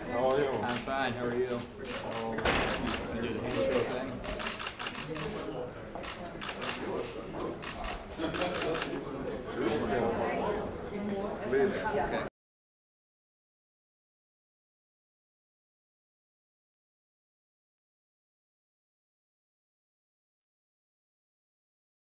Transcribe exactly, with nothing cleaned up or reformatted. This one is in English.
How are you? I'm fine. How are you? Um, Gonna do the hand thing. Please. Okay.